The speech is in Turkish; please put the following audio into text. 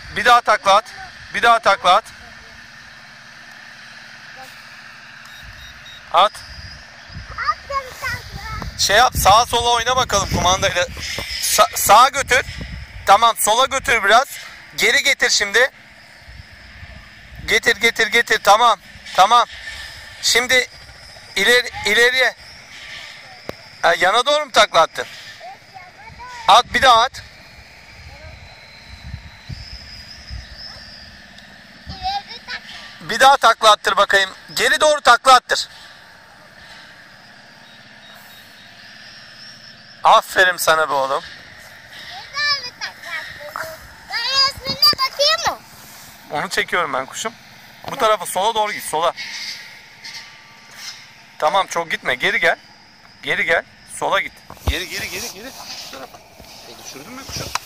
Bir daha takla at. Bir daha takla at. At. Şey yap, sağa sola oyna bakalım kumandayla. Sağa götür. Tamam, sola götür biraz. Geri getir şimdi. Getir. Tamam. Şimdi ileriye. Yana doğru mu takla attın? At, bir daha at. Bir daha takla attır bakayım. Geri doğru takla attır. Aferin sana be oğlum. Onu çekiyorum ben kuşum. Bu tarafa, sola doğru git, sola. Tamam, çok gitme, geri gel. Sola git. Geri. Şu tarafa. Düşürdün mü kuşum?